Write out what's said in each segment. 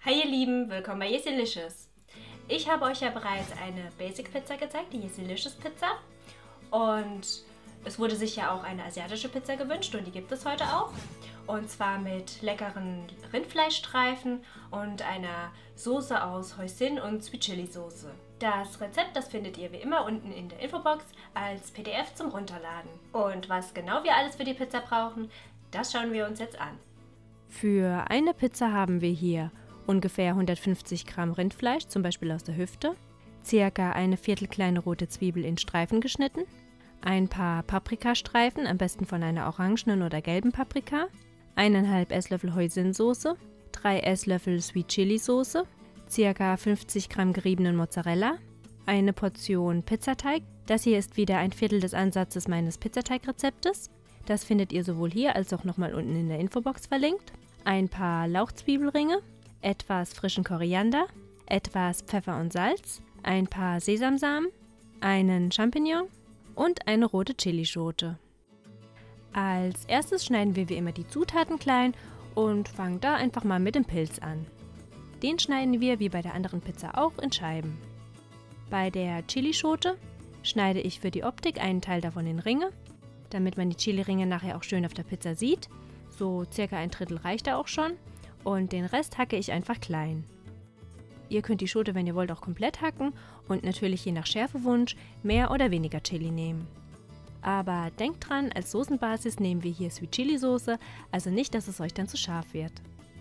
Hi ihr Lieben, willkommen bei Yesilicious. Ich habe euch ja bereits eine Basic Pizza gezeigt, die Yesilicious Pizza. Und es wurde sich ja auch eine asiatische Pizza gewünscht und die gibt es heute auch. Und zwar mit leckeren Rindfleischstreifen und einer Soße aus Hoisin und Sweet Chili Soße. Das Rezept, das findet ihr wie immer unten in der Infobox als PDF zum Runterladen. Und was genau wir alles für die Pizza brauchen, das schauen wir uns jetzt an. Für eine Pizza haben wir hier ungefähr 150 Gramm Rindfleisch, zum Beispiel aus der Hüfte, circa eine viertelkleine rote Zwiebel in Streifen geschnitten, ein paar Paprikastreifen, am besten von einer orangenen oder gelben Paprika, 1,5 Esslöffel Hoisin-Soße, 3 Esslöffel Sweet Chili Soße, circa 50 Gramm geriebenen Mozzarella, eine Portion Pizzateig. Das hier ist wieder ein Viertel des Ansatzes meines Pizzateigrezeptes. Das findet ihr sowohl hier als auch nochmal unten in der Infobox verlinkt. Ein paar Lauchzwiebelringe, etwas frischen Koriander, etwas Pfeffer und Salz, ein paar Sesamsamen, einen Champignon und eine rote Chilischote. Als erstes schneiden wir wie immer die Zutaten klein und fangen da einfach mal mit dem Pilz an. Den schneiden wir wie bei der anderen Pizza auch in Scheiben. Bei der Chilischote schneide ich für die Optik einen Teil davon in Ringe, damit man die Chili-Ringe nachher auch schön auf der Pizza sieht. So circa ein Drittel reicht da auch schon und den Rest hacke ich einfach klein. Ihr könnt die Schote, wenn ihr wollt, auch komplett hacken und natürlich je nach Schärfewunsch mehr oder weniger Chili nehmen. Aber denkt dran, als Soßenbasis nehmen wir hier Sweet Chili Soße, also nicht, dass es euch dann zu scharf wird.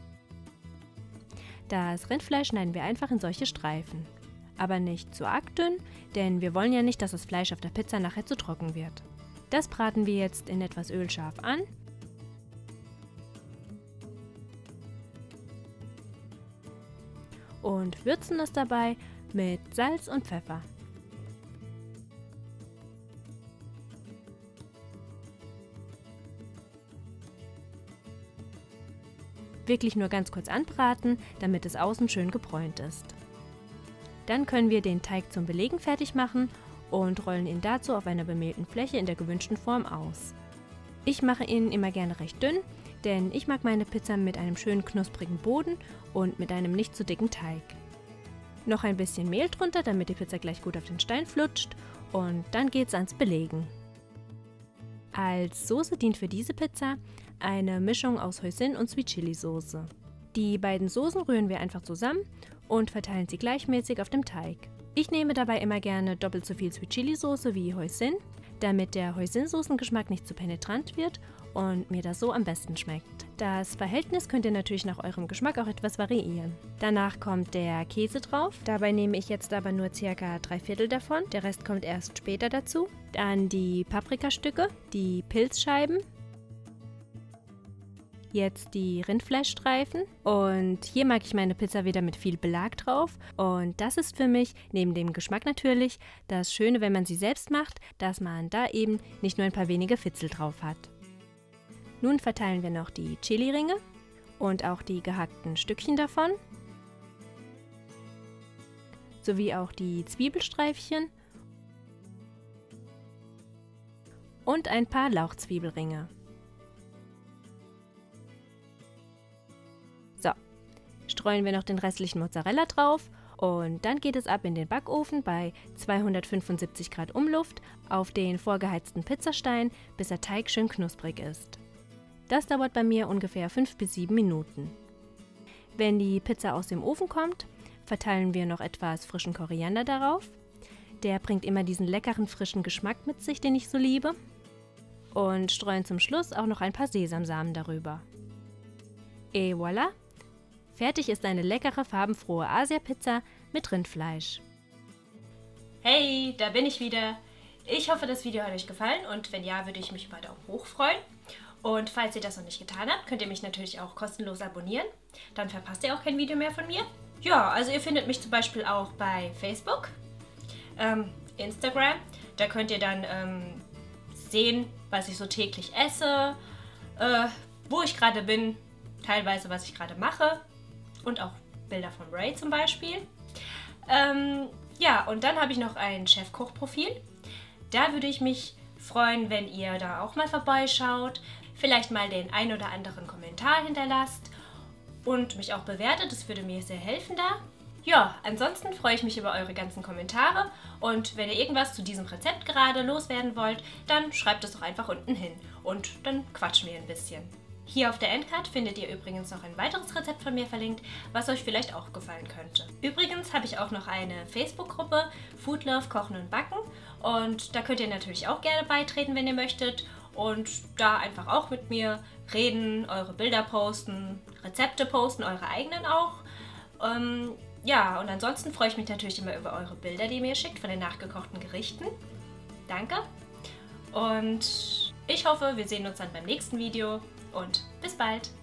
Das Rindfleisch schneiden wir einfach in solche Streifen. Aber nicht zu arg dünn, denn wir wollen ja nicht, dass das Fleisch auf der Pizza nachher zu trocken wird. Das braten wir jetzt in etwas Öl scharf an. Und würzen es dabei mit Salz und Pfeffer. Wirklich nur ganz kurz anbraten, damit es außen schön gebräunt ist. Dann können wir den Teig zum Belegen fertig machen und rollen ihn dazu auf einer bemehlten Fläche in der gewünschten Form aus. Ich mache ihn immer gerne recht dünn, denn ich mag meine Pizza mit einem schönen knusprigen Boden und mit einem nicht zu dicken Teig. Noch ein bisschen Mehl drunter, damit die Pizza gleich gut auf den Stein flutscht und dann geht's ans Belegen. Als Soße dient für diese Pizza eine Mischung aus Hoisin und Sweet Chili Soße. Die beiden Soßen rühren wir einfach zusammen und verteilen sie gleichmäßig auf dem Teig. Ich nehme dabei immer gerne doppelt so viel Sweet Chili Soße wie Hoisin, damit der Hoisin-Soßengeschmack nicht zu penetrant wird und mir das so am besten schmeckt. Das Verhältnis könnt ihr natürlich nach eurem Geschmack auch etwas variieren. Danach kommt der Käse drauf. Dabei nehme ich jetzt aber nur ca. 3/4 davon. Der Rest kommt erst später dazu. Dann die Paprikastücke, die Pilzscheiben. Jetzt die Rindfleischstreifen und hier mag ich meine Pizza wieder mit viel Belag drauf und das ist für mich, neben dem Geschmack natürlich, das Schöne, wenn man sie selbst macht, dass man da eben nicht nur ein paar wenige Fitzel drauf hat. Nun verteilen wir noch die Chili-Ringe und auch die gehackten Stückchen davon, sowie auch die Zwiebelstreifchen und ein paar Lauchzwiebelringe. Streuen wir noch den restlichen Mozzarella drauf und dann geht es ab in den Backofen bei 275 Grad Umluft auf den vorgeheizten Pizzastein, bis der Teig schön knusprig ist. Das dauert bei mir ungefähr 5 bis 7 Minuten. Wenn die Pizza aus dem Ofen kommt, verteilen wir noch etwas frischen Koriander darauf. Der bringt immer diesen leckeren frischen Geschmack mit sich, den ich so liebe. Und streuen zum Schluss auch noch ein paar Sesamsamen darüber. Et voilà! Fertig ist eine leckere, farbenfrohe Asia-Pizza mit Rindfleisch. Hey, da bin ich wieder. Ich hoffe, das Video hat euch gefallen und wenn ja, würde ich mich über Daumen hoch freuen. Und falls ihr das noch nicht getan habt, könnt ihr mich natürlich auch kostenlos abonnieren. Dann verpasst ihr auch kein Video mehr von mir. Ja, also ihr findet mich zum Beispiel auch bei Facebook, Instagram. Da könnt ihr dann sehen, was ich so täglich esse, wo ich gerade bin, teilweise was ich gerade mache. Und auch Bilder von Ray zum Beispiel. Ja, und dann habe ich noch ein Chefkoch-Profil. Da würde ich mich freuen, wenn ihr da auch mal vorbeischaut. Vielleicht mal den ein oder anderen Kommentar hinterlasst. und mich auch bewertet. Das würde mir sehr helfen da. Ja, ansonsten freue ich mich über eure ganzen Kommentare und wenn ihr irgendwas zu diesem Rezept gerade loswerden wollt, dann schreibt es doch einfach unten hin und dann quatschen wir ein bisschen. Hier auf der Endcard findet ihr übrigens noch ein weiteres Rezept von mir verlinkt, was euch vielleicht auch gefallen könnte. Übrigens habe ich auch noch eine Facebook-Gruppe, Food Love Kochen und Backen, und da könnt ihr natürlich auch gerne beitreten, wenn ihr möchtet, und da einfach auch mit mir reden, eure Bilder posten, Rezepte posten, eure eigenen auch. Ja, und ansonsten freue ich mich natürlich immer über eure Bilder, die ihr mir schickt von den nachgekochten Gerichten. Danke. Und ich hoffe, wir sehen uns dann beim nächsten Video und bis bald.